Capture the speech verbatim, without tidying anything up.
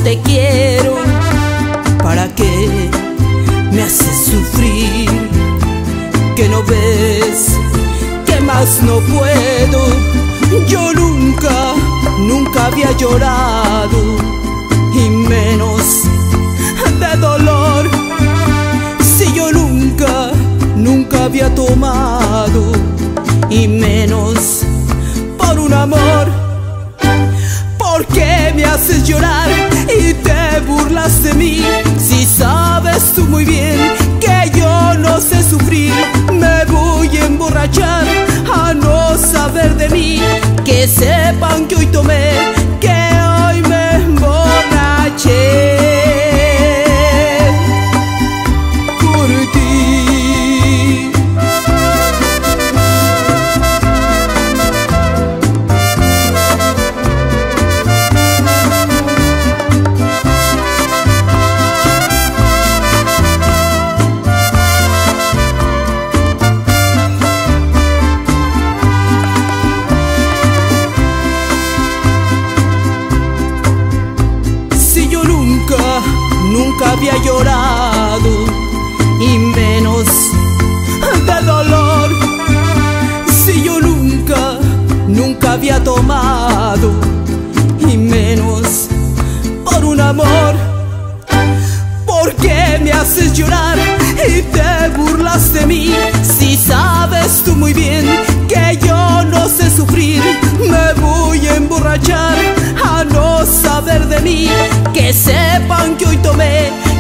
te quiero. ¿Para qué me haces sufrir? ¿Que no ves que más no puedo? Yo nunca, nunca había llorado, y menos de dolor. Si yo nunca, nunca había tomado, y menos por un amor. ¿Por qué me haces llorar y te burlas de mí? Si sabes tú muy bien que yo no sé sufrir. Me voy a emborrachar a no saber de mí. Que sepan que hoy tomé, que hoy me emborraché por ti. Nunca había llorado, y menos de dolor. Si yo nunca, nunca había tomado, y menos por un amor. ¿Por qué me haces llorar y te burlas de mí? Si sabes tú muy bien que yo no sé sufrir. Me voy a emborrachar a no saber de mí. Que sepan que hoy tomé,